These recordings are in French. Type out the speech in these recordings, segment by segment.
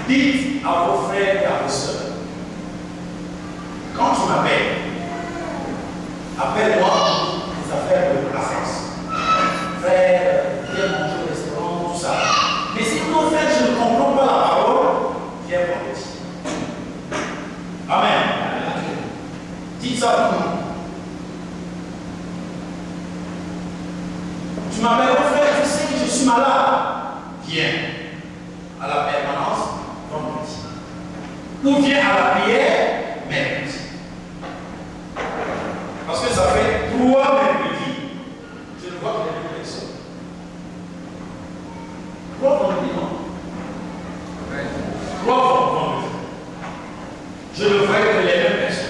Dites à vos frères et à vos sœurs, quand tu m'appelles, appelle-moi des affaires de croissance. Frère, viens manger au restaurant, tout ça. Mais si mon frère, je ne comprends pas la parole, viens mon petit. Amen. Dites ça à tout le monde. Tu m'appelles mon frère, tu sais que je suis malade. Viens à la permanence vendredi. Ou viens à la prière mercredi. Parce que ça fait 3 mercredis. Je ne vois que les mêmes personnes. 3 vendredis, non? 3 vendredis. Je ne vois que les mêmes personnes.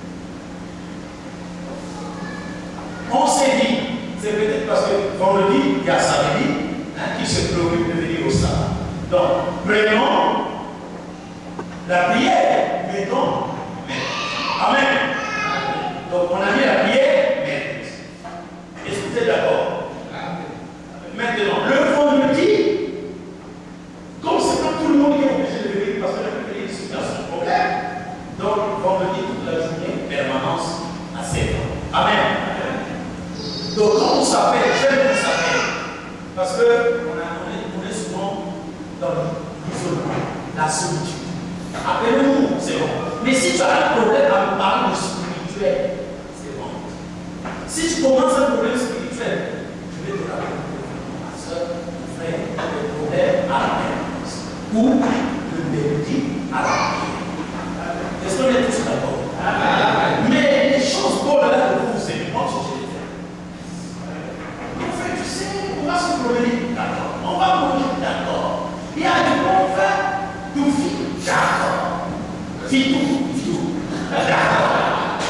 On s'est dit, c'est peut-être parce que vendredi, il y a samedi, qui se préoccupe de venir au sabbat. Donc, prenons la prière, mettons. Amen. Donc, on a mis la prière, mais est-ce que vous êtes d'accord? Maintenant, le vendredi, comme c'est pas tout le monde qui est obligé de venir parce que la prière est dans son problème, donc, vendredi, toute la journée, permanence à 7 ans. Amen. Donc, quand on s'appelle, j'aime qu'on s'appelle. Parce qu'on est souvent dans l'isolement, la solitude. Appelle-nous, c'est bon. Mais si tu as un problème à me parler de spirituel, c'est bon. Si tu commences un problème spirituel, je vais te rappeler ma soeur, mon frère, des problèmes à la permanence. Ou le mercredi à la prière. Est-ce qu'on est tous d'accord? Mais les choses bonnes là de vous, c'est moi que je les fais. En fait, tu sais, on va se promener, d'accord. On va manger, d'accord. Il y a du bon fait, tout fit, d'accord. Fit tout, d'accord.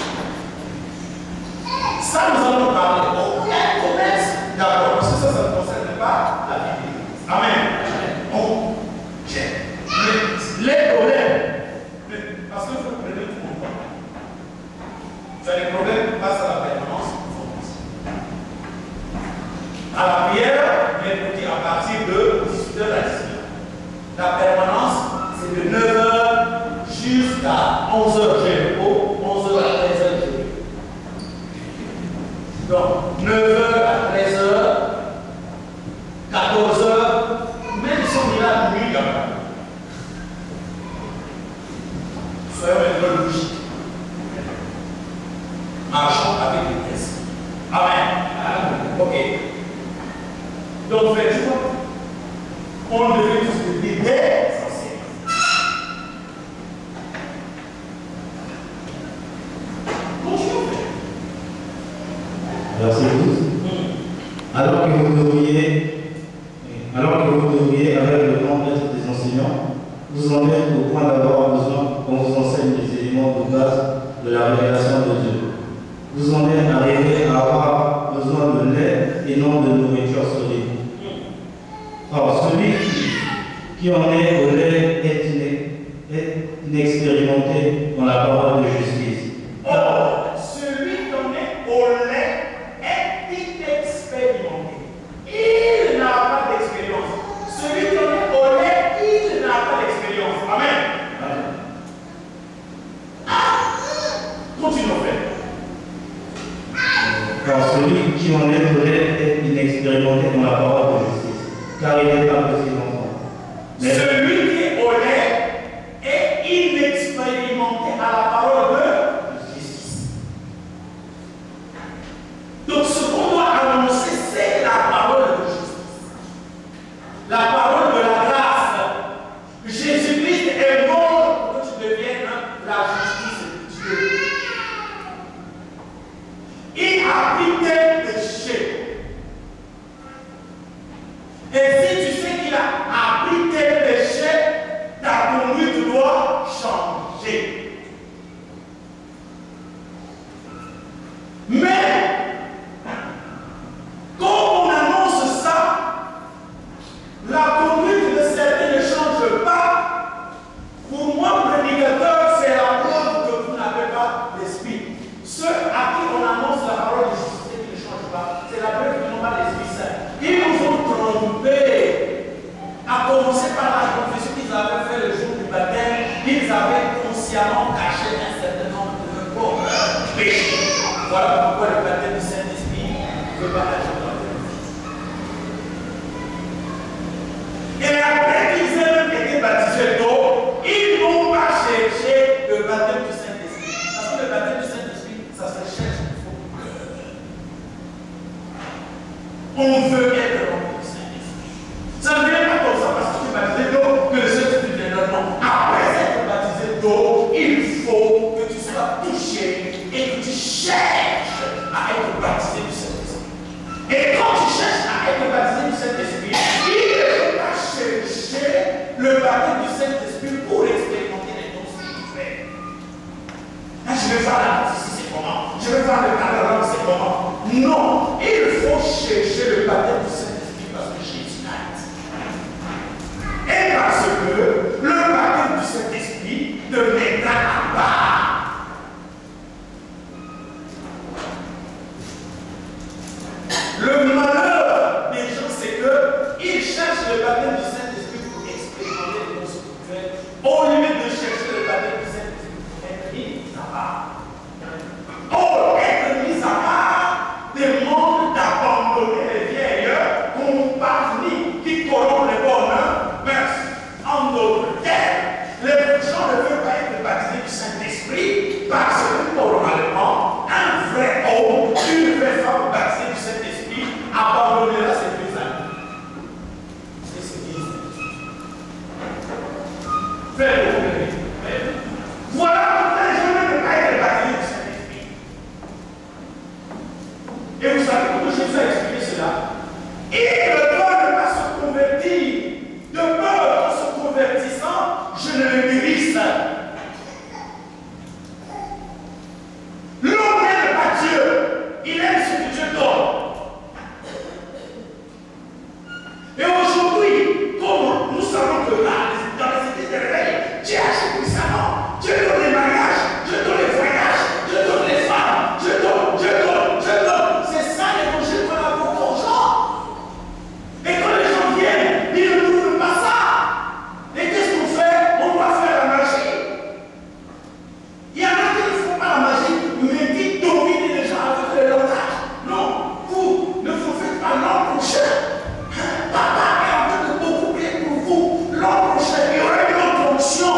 Ça, nous allons parler. Oh, il y a un commerce, d'accord. Parce que ça ne concerne pas la vie. Amen. On gère. Les problèmes, parce que vous prenez tout le monde. Tu as des problèmes, passe à la permanence. À la prière, mercredi à partir de 18h à 19h. La permanence, c'est de 9h jusqu'à 11h, j'ai repos, 11h à 13h, j'ai repos. Donc, 9h à 13h, 14h, même si on est là à minuit, quand même. Soyons un peu logiques. Marchons avec les tests. Amen. Ok. Donc, faites quoi? On devait tous devenir des enseignants. Continuons. Merci tous. Alors que vous devriez, avec le temps, être des enseignants, vous en êtes au point d'avoir besoin qu'on vous enseigne les éléments de base de la révélation de Dieu. Vous en êtes arrivé à avoir besoin de lait et non de nourriture solide. Or, celui qui en est au lait est inexpérimenté dans la parole de justice. Or, celui qui en est au lait est inexpérimenté. Il n'a pas d'expérience. Celui qui en est au lait, il n'a pas d'expérience. Amen. Continuons, frère. Car celui qui en est au lait est inexpérimenté dans la parole de justice, car il n'est pas possible d'enfant. Mais celui qui est au lait est inexpérimenté à la parole de justice. Donc ce qu'on doit annoncer, c'est la parole de justice. La parole de la grâce. Jésus-Christ est mort pour que tu deviennes la justice de Dieu. Il a pris tes péchés. Et si tu sais qu'il a appris tes péchés, inconsciemment caché un certain nombre de péchés. Voilà pourquoi le baptême du Saint-Esprit ne peut pas agir dans la vie. Et après qu'ils aient même été baptisés d'eau, ils n'ont pas cherché le baptême du Saint-Esprit. Parce que le baptême du Saint-Esprit, ça se cherche. On veut être rempli du Saint-Esprit. Ça ne vient pas comme ça parce que tu es baptisé d'eau que le Saint-Esprit viendra. Non. Après être baptisé d'eau, il faut que tu sois touché et que tu cherches à être baptisé du Saint-Esprit. Et quand tu cherches à être baptisé du Saint-Esprit, il ne faut pas chercher le baptême du Saint-Esprit pour expérimenter les dons spirituels. Là, je vais voir la ici, c'est comment? Je vais voir le cadre, c'est comment? Non, il faut chercher le baptême du Saint-Esprit parce que Jésus l'a dit. Et parce que le baptême du Saint-Esprit te mettra à part. Le malheur des gens, c'est qu'ils cherchent le baptême du Saint-Esprit pour expérimenter les dons spirituels au lieu de chercher le baptême du Saint-Esprit pour être mis à part. Oh, être mis à part demande d'abandonner les vieilles compagnies qui corrompent les bonnes mœurs. En d'autres termes, les gens ne veulent pas être baptisés du Saint-Esprit parce que normalement, un vrai homme, une vraie femme baptisée du Saint-Esprit abandonnera ses deux amis. C'est ce qu'ils disent. Faites-le. Voilà pourquoi les gens ne veulent pas être baptisés du Saint-Esprit. Et vous savez comment Jésus a expliqué cela? Il ne doit pas se convertir. De peur qu'en se convertissant, je ne le guérisse. L'homme n'aime pas Dieu. Il aime ce que Dieu donne. Et aujourd'hui, comme nous savons que là, dans les églises de réveil, Dieu agit puissamment. Dieu donne les mariages, Dieu donne les voyages, Dieu donne les femmes, Dieu donne. C'est ça l'évangile qu'on apporte aux gens. Et quand les gens viennent, ils ne trouvent pas ça. Et qu'est-ce qu'on fait? On doit faire la magie. Il y en a qui ne font pas la magie, mais qui dominent les gens avec le langage. Non, vous ne vous faites pas l'an prochain. Papa est en train de beaucoup prier pour vous. L'an prochain, il y aura une autre onction.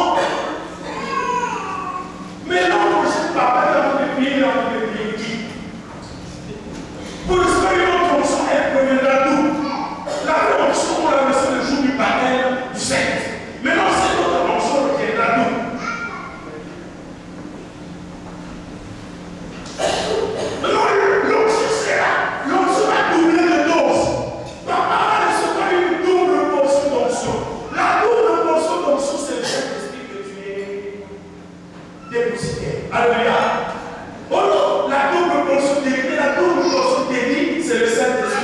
Mais l'an prochain, papa est en train de prier, qui? Pour le faire une autre onction, elle proviendra d'où? La onction, on l'a reçue le jour du baptême du Saint-Esprit. Maintenant, cette autre onction reviendra d'où? L'onction sera, l'onction va doubler de dose. Papa va recevoir une double portion d'onction. La double portion d'onction, c'est le Saint-Esprit que tu es dépositaire. Alléluia. Oh non, la double portion délit, c'est le Saint-Esprit.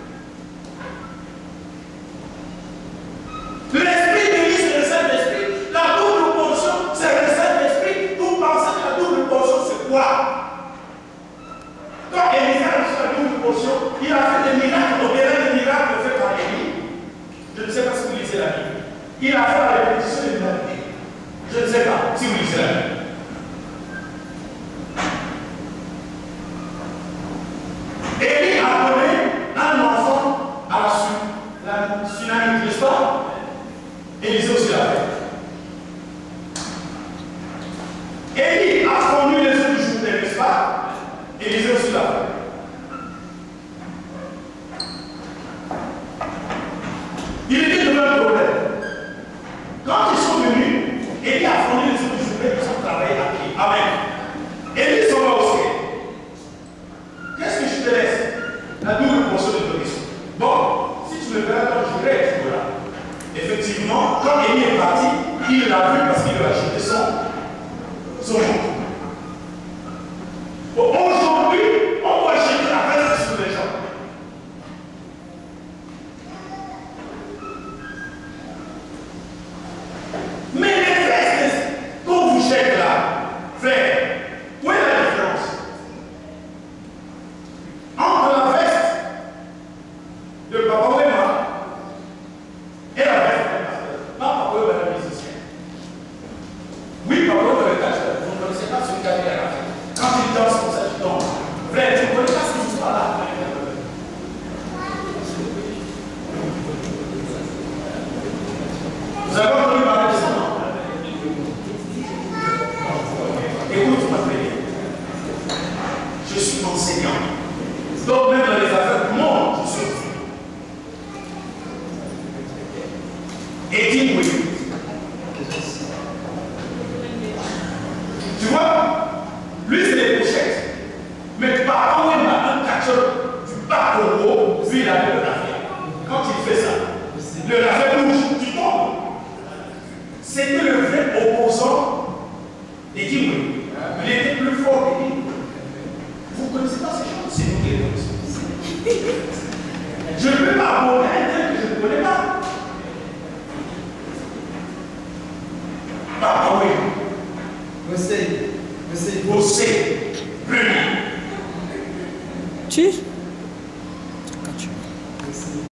L'esprit délit, c'est le Saint-Esprit. La double portion, c'est le Saint-Esprit. Vous pensez que la double portion, c'est quoi? Quand Élie a reçu la double portion, il a fait des miracles, au-delà des miracles faits par Élie. Je ne sais pas si vous lisez la Bible. Il a fait la répétition des miracles. Je ne sais pas si vous lisez la Bible. Élie a donné un enfant à la tsunami, n'est-ce pas? Élisée aussi l'a fait. Élie a fondu les eaux du Jourdain, n'est-ce pas? Élisée aussi l'a fait. Il était devant un problème. Quand ils sont venus, Élie a fondu les eaux du Jourdain, ils ont travaillé à pied. Amen. Élie s'en va au ciel. Qu'est-ce que je te laisse? La double portion de nourriture. Bon, si tu me verras quand je vais, tu verras. Effectivement, quand Élie est parti, il l'a vu parce qu'il lui a jeté son jour. Bon, aujourd'hui, on va jeter la veste sur les gens. Mais les vestes qu'on vous jette là, frère, où est la différence? Entre la veste de Papa Wema et la veste de Pasteur. Pas Papa Wema le musicien. Oui, Papa Wema fait bouge, tu tombes. C'était le vrai opposant des Kimwe. Il était plus fort que lui. Vous ne connaissez pas ces choses, c'est nous qui les connaissons. Je ne peux pas aborder un tel que je ne connais pas. Ah oui. Você, plus. Tu